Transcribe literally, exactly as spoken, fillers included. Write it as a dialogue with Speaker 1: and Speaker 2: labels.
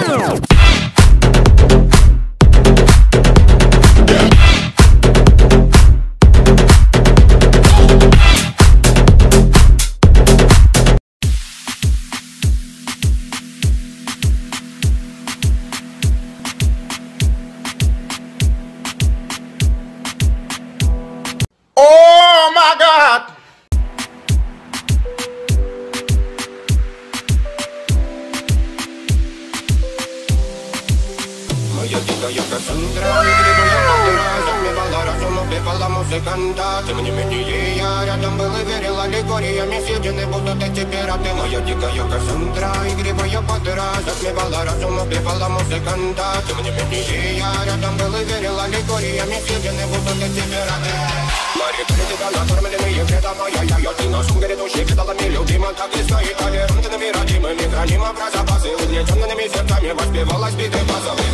Speaker 1: Oh my God!
Speaker 2: Моя дикая Кассандра, игривая мастера, затмевала разум, убивала музыканта. Тем не менее я рядом был и верил аллегориями, съедены будут эти пираты. Моя дикая Кассандра, игривая мастера, затмевала разум, убивала музыканта. Тем не менее я рядом был и верил аллегориями, съедены будут эти пираты. Мария критика, накормленные предавая я, ты нашим грядущим предалами любима, так и стоит толерантными родимыми, хранима про запасы, угнетенными сердцами воспевалась биты базовых.